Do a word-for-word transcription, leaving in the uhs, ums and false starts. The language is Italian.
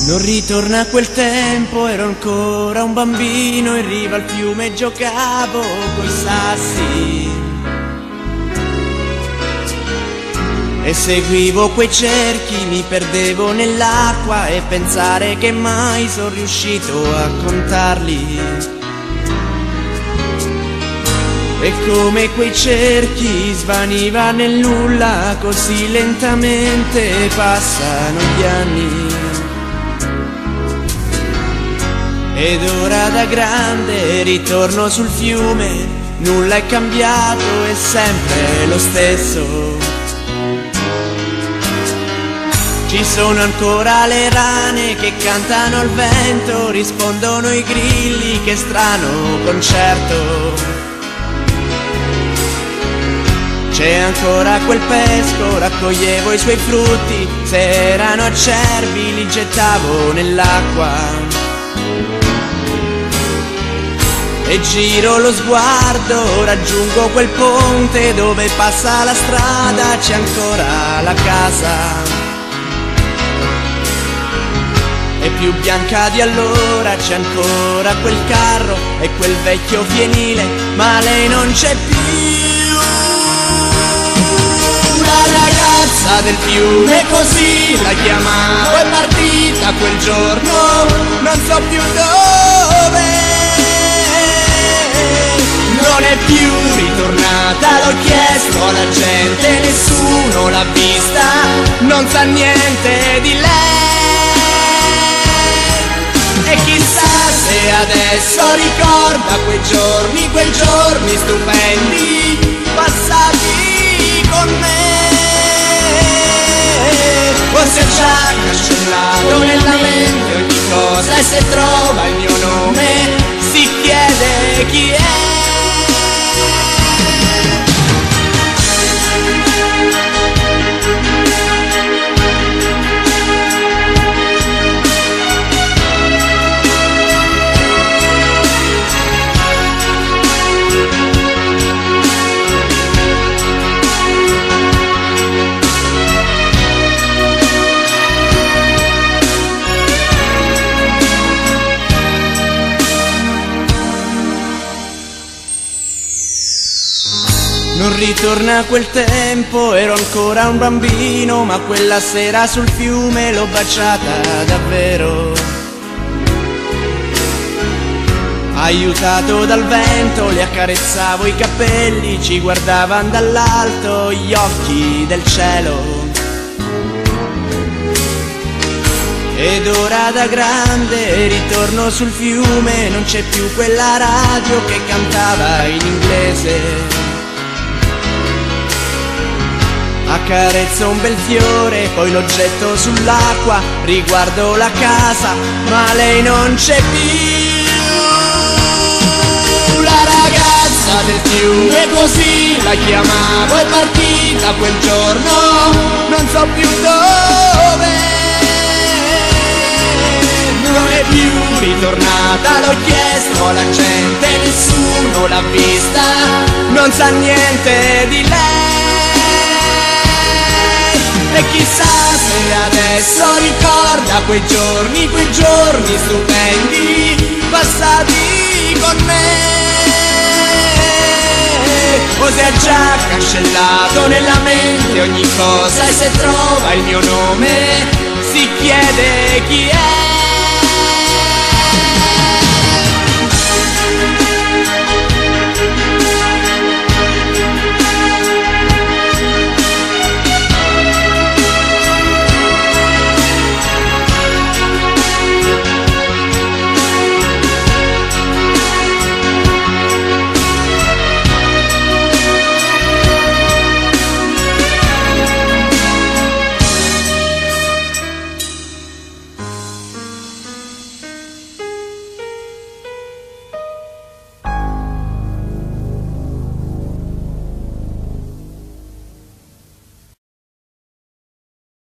Non ritorna a quel tempo, ero ancora un bambino, in riva al fiume giocavo coi sassi e seguivo quei cerchi, mi perdevo nell'acqua e pensare che mai sono riuscito a contarli. E come quei cerchi svaniva nel nulla, così lentamente passano gli anni. Ed ora da grande ritorno sul fiume, nulla è cambiato, è sempre lo stesso. Ci sono ancora le rane che cantano al vento, rispondono i grilli, che strano concerto. C'è ancora quel pesco, raccoglievo i suoi frutti, se erano acerbi li gettavo nell'acqua. E giro lo sguardo, raggiungo quel ponte dove passa la strada, c'è ancora la casa. È più bianca di allora, c'è ancora quel carro e quel vecchio fienile, ma lei non c'è più. La ragazza del fiume, così la chiamavo, è partita quel giorno, non so più dove. Non è più ritornata, l'ho chiesto alla gente, nessuno l'ha vista, non sa niente di lei. E chissà se adesso ricorda quei giorni, quei giorni stupendi, passati con me. O se ha già cancellato nella mente ogni cosa, e se trova il mio nome si chiede chi è. Non ritorna a quel tempo, ero ancora un bambino, ma quella sera sul fiume l'ho baciata davvero. Aiutato dal vento le accarezzavo i capelli, ci guardavano dall'alto gli occhi del cielo. Ed ora da grande ritorno sul fiume, non c'è più quella radio che cantava in inglese. Accarezzo un bel fiore, poi lo getto sull'acqua, riguardo la casa, ma lei non c'è più. La ragazza del fiume, così la chiamavo, è partita quel giorno, non so più dove. Non è più ritornata, l'ho chiesto alla gente, nessuno l'ha vista, non sa niente di lei. E chissà se adesso ricorda quei giorni, quei giorni stupendi, passati con me. O se ha già cancellato nella mente ogni cosa, e se trova il mio nome si chiede chi è.